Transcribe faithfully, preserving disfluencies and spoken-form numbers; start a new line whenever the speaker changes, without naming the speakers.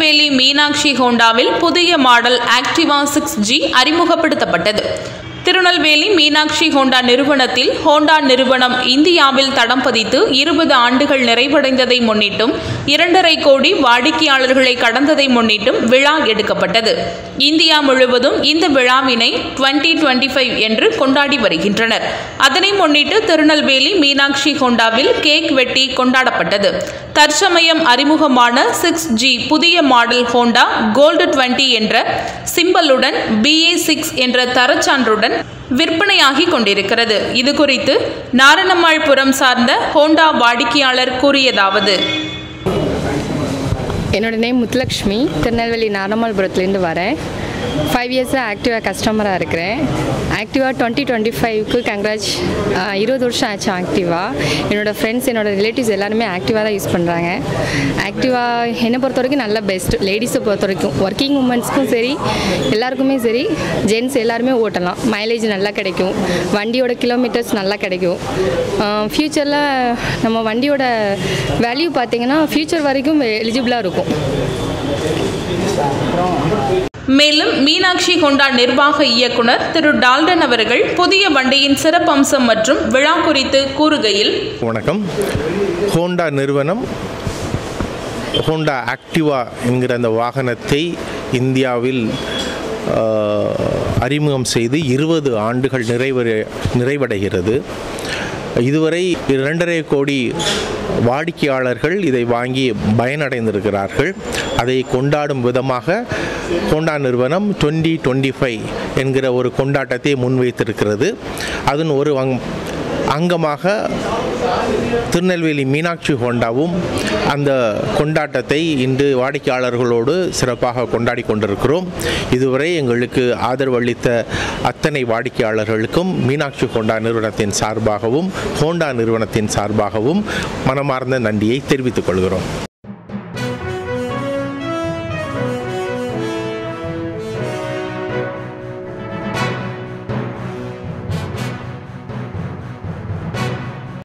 திருநெல்வேலி மீனாட்சி ஹோண்டாவில் புதிய மாடல் ஆக்டிவா six G அறிமுகப்படுத்தப்பட்டது. Tirunelveli Meenakshi Honda நிறுவனத்தில் ஹோண்டா நிறுவனம் இந்தியாவில் தடம் பதித்து இருபது ஆண்டுகள் நிறைவடைந்ததை முன்னிட்டும் இரண்டரை கோடி வாடிக்கையாளர்களை கடந்ததை முன்னிட்டும் விழா எடுக்கப்பட்டது. இந்தியா முழுவதும் இந்த விழாவினை டுவெண்ட்டி டுவெண்ட்டி ஃபைவ் என்று கொண்டாடி வருகின்றனர். அதனை முன்னிட்டு திருநெல்வேலி மீனாட்சி ஹோண்டாவில் கேக் வெட்டி கொண்டாடப்பட்டது. தற்சமயம் அறிமுகமான சிக்ஸ் ஜி புதிய மாடல் ஹோண்டா கோல்டு டுவெண்ட்டி என்ற சிம்பலுடன் பி ஏ சிக்ஸ் என்ற தரச்சான்றுடன் விற்பனையாகி கொண்டிருக்கிறது. இது குறித்து நாரணம்மாள்புரம் சார்ந்த ஹோண்டா வாடிக்கையாளர் கூறியதாவது:
என்னோட நேம் முத்துலக்ஷ்மி, திருநெல்வேலி நாரணம்மாள்புரத்துலேருந்து வரேன். ஃபைவ் இயர்ஸாக ஆக்டிவா கஸ்டமராக இருக்கிறேன். ஆக்டிவா டுவெண்ட்டி டுவெண்ட்டி ஃபைவ்க்கு கங்க்ராச். இருபது வருஷம் ஆச்சு ஆக்டிவா. என்னோடய ஃப்ரெண்ட்ஸ், என்னோடய ரிலேட்டிவ்ஸ் எல்லாருமே ஆக்டிவா தான் யூஸ் பண்ணுறாங்க. ஆக்டிவா என்னை பொறுத்த வரைக்கும் நல்ல பெஸ்ட். லேடிஸை பொறுத்த வரைக்கும் ஒர்க்கிங் உமன்ஸ்க்கும் சரி, எல்லாருக்குமே சரி, ஜென்ட்ஸ் எல்லாருமே ஓட்டலாம். மைலேஜ் நல்லா கிடைக்கும், வண்டியோட கிலோமீட்டர்ஸ் நல்லா கிடைக்கும். ஃப்யூச்சரில் நம்ம வண்டியோட வேல்யூ பார்த்திங்கன்னா ஃப்யூச்சர் வரைக்கும் எலிஜிபிளாக இருக்கும்.
மேலும் மீனாட்சி ஹோண்டா நிர்வாக இயக்குனர் திரு டால்டன் அவர்கள் புதிய வண்டியின் சிறப்பம்சம் மற்றும் விழா குறித்து கூறுகையில்:
வணக்கம். ஹோண்டா நிறுவனம் ஹோண்டா ஆக்டிவா என்கிற அந்த வாகனத்தை இந்தியாவில் அறிமுகம் செய்து இருபது ஆண்டுகள் நிறைவடை நிறைவடைகிறது. இதுவரை இரண்டரை கோடி வாடிக்கையாளர்கள் இதை வாங்கி பயனடைந்திருக்கிறார்கள். அதை கொண்டாடும் விதமாக ஹோண்டா நிறுவனம் டுவெண்ட்டி டுவெண்ட்டி ஃபைவ் என்கிற ஒரு கொண்டாட்டத்தை முன்வைத்திருக்கிறது. அதன் ஒரு அங்கமாக திருநெல்வேலி மீனாட்சி ஹோண்டாவும் அந்த கொண்டாட்டத்தை இன்று வாடிக்கையாளர்களோடு சிறப்பாக கொண்டாடி கொண்டிருக்கிறோம். இதுவரை எங்களுக்கு ஆதரவு அளித்த அத்தனை வாடிக்கையாளர்களுக்கும் மீனாட்சி ஹோண்டா நிறுவனத்தின் சார்பாகவும் ஹோண்டா நிறுவனத்தின் சார்பாகவும் மனமார்ந்த நன்றியை தெரிவித்துக் கொள்கிறோம்.